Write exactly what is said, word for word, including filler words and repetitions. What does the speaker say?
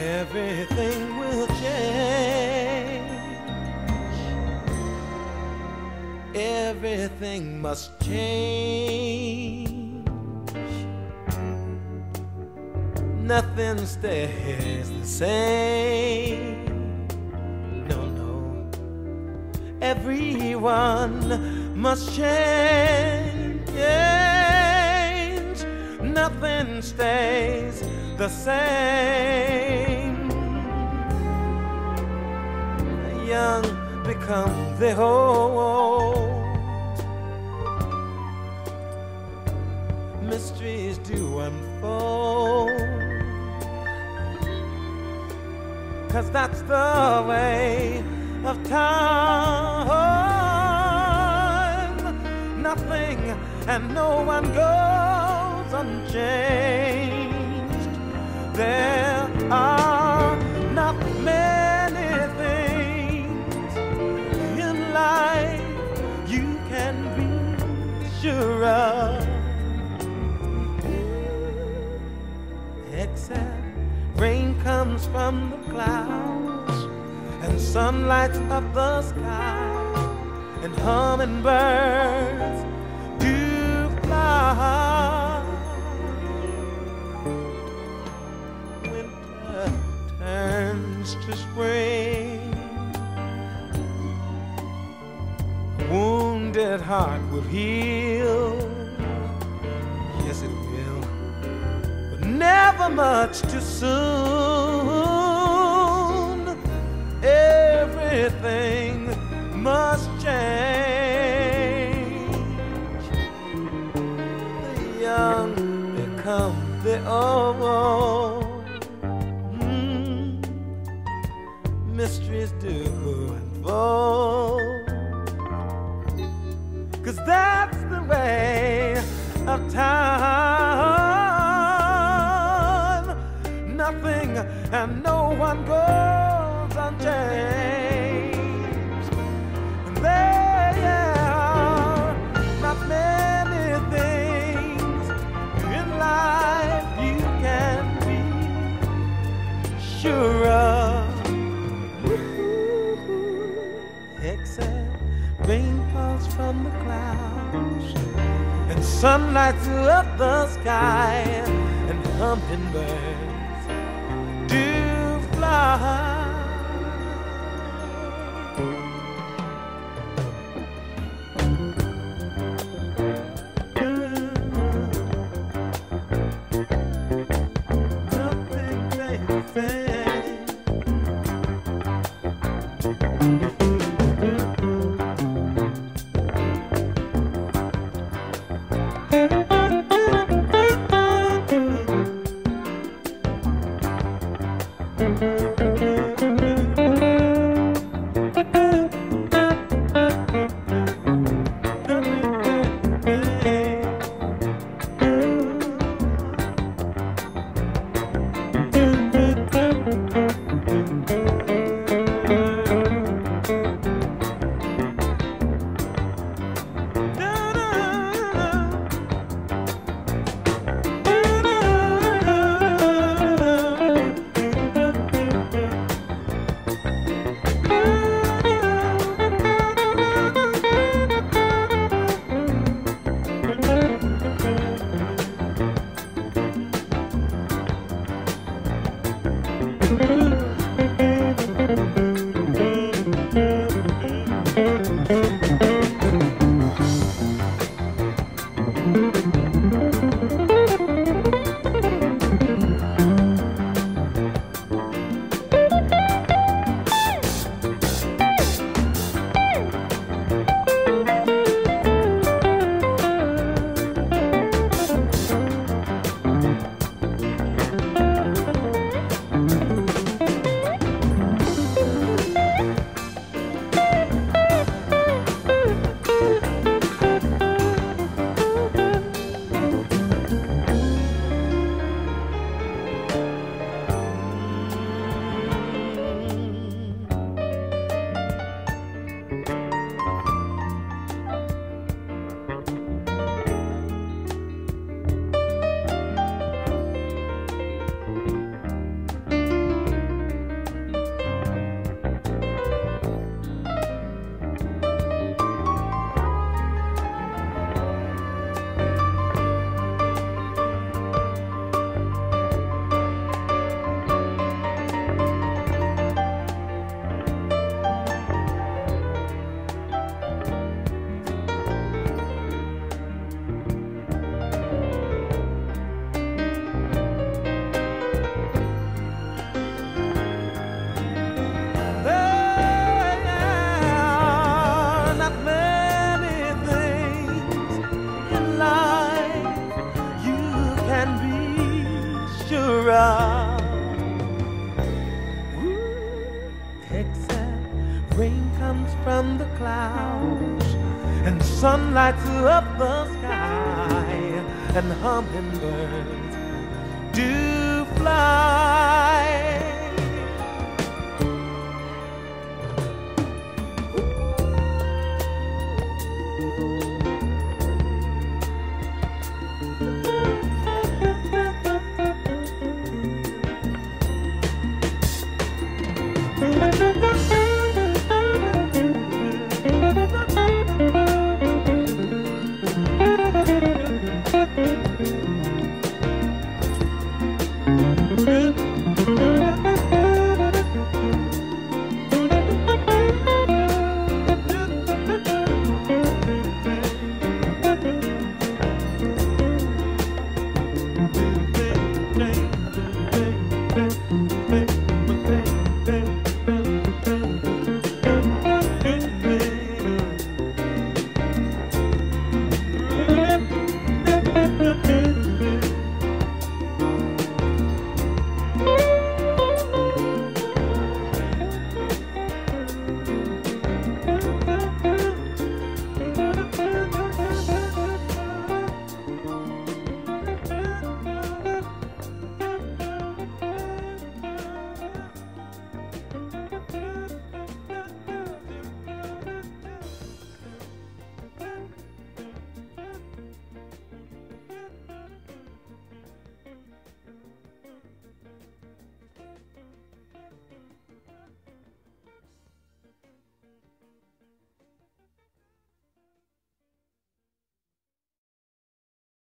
everything will change. Everything must change. Nothing stays the same. No, no. Everyone must change. Nothing stays the same. The young become the old. Mysteries do unfold. 'Cause that's the way of time. Nothing and no one goes unchanged. There are not many things in life you can be sure of, except rain comes from the clouds and sun lights up the sky, and hummingbirds do fly. Winter turns to spring. A wounded heart will heal. Yes, it will. But never much too soon. Everything must change. The young become the old. Mm. Mysteries do unfold. 'Cause that's the way of time. Nothing and no one goes unchanged. And there are not many things in life you can be sure of, except rain falls from the clouds and sun lights up the sky, and hummingbirds do fly. rock. Ooh, except rain comes from the clouds and sun lights up the sky and hummingbirds do